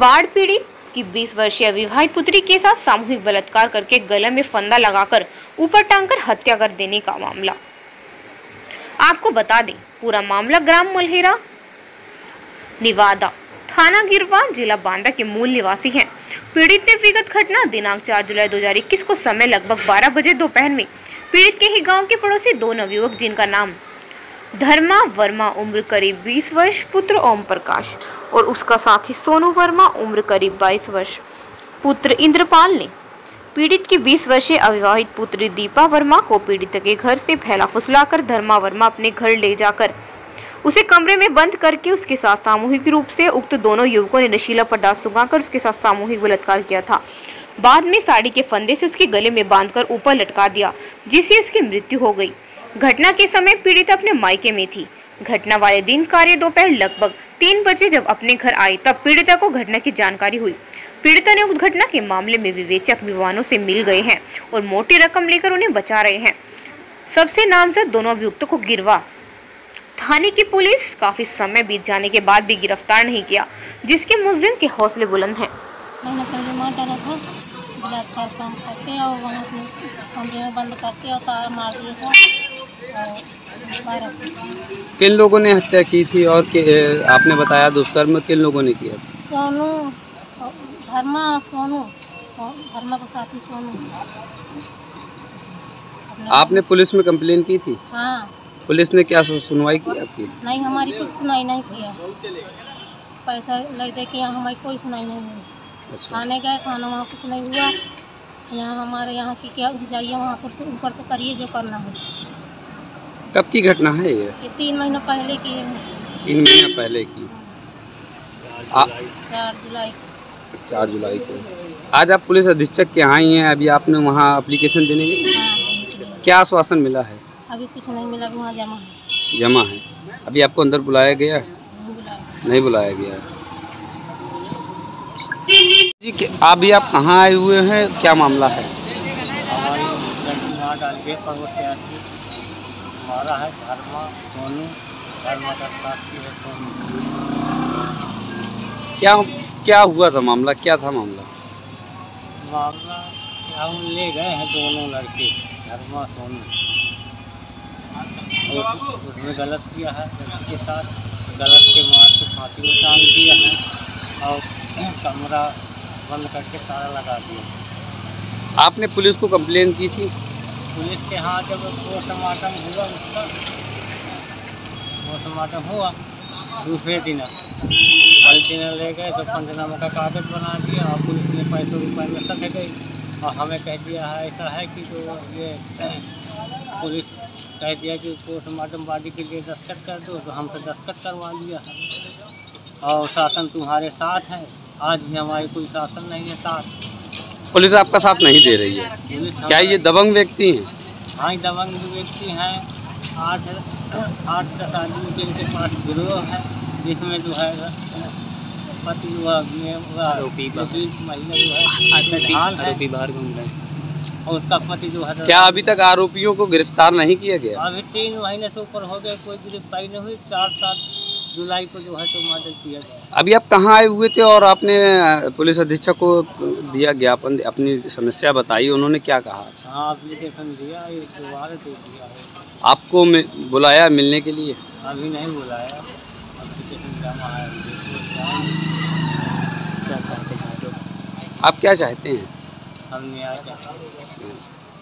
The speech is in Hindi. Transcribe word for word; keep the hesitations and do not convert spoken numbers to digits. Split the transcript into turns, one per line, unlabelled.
बाढ़ पीड़ित की बीस वर्षीय विवाहित पुत्री के साथ सामूहिक बलात्कार करके गले में फंदा लगाकर ऊपर टांगकर हत्या कर देने का मामला। आपको बता दें, पूरा मामला ग्राम मल्हेरा निवादा, थाना गिरवा, जिला बांदा के मूल निवासी हैं। पीड़ित ने विगत घटना दिनांक चार जुलाई दो हजार इक्कीस को समय लगभग बारह बजे दोपहर में पीड़ित के ही गांव के पड़ोसी दो नवयुवक जिनका नाम धर्मा वर्मा उम्र करीब बीस वर्ष, पुत्र ओम प्रकाश, और उसका साथी सोनू वर्मा उम्र करीब बाईस वर्ष, पुत्र इंद्रपाल ने पीड़ित की बीस वर्षीय अविवाहित पुत्री दीपा वर्मा को पीड़ित के घर से फैला फुसलाकर धर्मा वर्मा अपने घर ले जाकर उसे कमरे में बंद करके उसके साथ सामूहिक रूप से उक्त दोनों युवकों ने नशीला पदार्थ सुंघाकर उसके साथ सामूहिक बलात्कार किया था। बाद में साड़ी के फंदे से उसके गले में बांधकर ऊपर लटका दिया, जिससे उसकी मृत्यु हो गई। घटना के समय पीड़ित अपने मायके में थी। घटना वाले दिन कार्य दोपहर लगभग तीन बजे जब अपने घर आई तब पीड़िता को घटना की जानकारी हुई। पीड़िता ने उस घटना के मामले में विवेचक विद्वानों से मिल गए हैं और मोटी रकम लेकर उन्हें बचा रहे हैं। सबसे नामजद दोनों अभियुक्तों को गिरवा थाने की पुलिस काफी समय बीत जाने के बाद भी गिरफ्तार नहीं किया, जिसके मुलजिम के हौसले बुलंद हैं।
मैंने पहले मार डाला था, बलात्कार काम करते और वहाँ कमरे में बंद करते और तार मार दिए था।
किन लोगों ने हत्या की थी और कि, आपने बताया दुष्कर्म किन लोगों ने किया?
सोनू, धर्मा, सोनू, धर्मा को साथी सोनू।
आपने पुलिस में कंप्लेन की थी?
हाँ।
पुलिस ने क्या सुनवाई की आपकी?
नहीं, हमारी कुछ सुनाई नहीं किया। पैसा ले दे के यहाँ हमारी कोई सुनाई नहीं हुई।
अच्छा।
थाने गए, थाना वहाँ कुछ नहीं हुआ। यहाँ हमारे यहाँ की क्या जाइए, वहाँ पर ऊपर से करिए जो करना है।
कब की घटना है ये?
ये तीन महीना पहले की है।
तीन महीना पहले की।
चार जुलाई
चार जुलाई को। आज आप पुलिस अधीक्षक के यहाँ ही हैं, अभी आपने वहाँ एप्लीकेशन देने गई?
हाँ। क्या
आश्वासन मिला है?
अभी कुछ नहीं मिला, वहाँ जमा है।
जमा है। अभी आपको अंदर बुलाया गया?
नहीं बुलाया।
नहीं बुलाया गया। जी, कि अभी आप कहाँ आए हुए हैं, क्या मामला है?
हमारी लड़की वहाँ डाल के हमारा है धर्मा सोनू, धर्मा का साथी है सोनू।
क्या क्या हुआ था मामला, क्या था मामला?
मामला हम ले गए हैं दोनों लड़के, धर्मा सोनू। उसने गलत किया है लड़की के साथ, गलत के मार के फांसी में टांग दिया है और कमरा बंद करके ताला लगा दिया।
आपने पुलिस को कंप्लेन की थी?
पुलिस के हाथ जब पोस्टमार्टम हुआ, उसका पोस्टमार्टम हुआ दूसरे दिन कल दिन ले गए तो पंचनामा का कागज बना दिया और पुलिस ने पैसों रुपये में सट गई और हमें कह दिया है ऐसा है कि जो ये पुलिस कह दिया कि पोस्टमार्टम बॉडी के लिए दस्तखत कर दो, तो हमसे दस्तखत करवा दिया है और शासन तुम्हारे साथ है। आज भी हमारी कोई शासन नहीं है साथ।
पुलिस आपका साथ नहीं दे रही है? क्या ये दबंग व्यक्ति हैं?
हाँ, दबंग व्यक्ति हैं। आठ आठ दस आदमी जिनके पास गिरोह है, जिसमें जो है पति जो है आरोपी महिला जो है आरोपी बाहर घूम रहे हैं और उसका पति जो है।
क्या अभी तक आरोपियों को गिरफ्तार नहीं किया गया?
अभी तीन महीने से ऊपर हो गए, कोई गिरफ्तारी नहीं हुई। चार सात जुलाई को जो है तो मर्डर किया गया।
अभी आप कहाँ आए हुए थे और आपने पुलिस अधीक्षक को दिया ज्ञापन, अपनी समस्या बताई, उन्होंने क्या कहा?
हाँ, एप्लीकेशन दिया, एक दोबारा दे दिया है।
आपको बुलाया मिलने के लिए?
अभी नहीं बुलाया, एप्लीकेशन जमा है।
क्या चाहते हैं आप? क्या चाहते हैं?
हम न्याय चाहते हैं।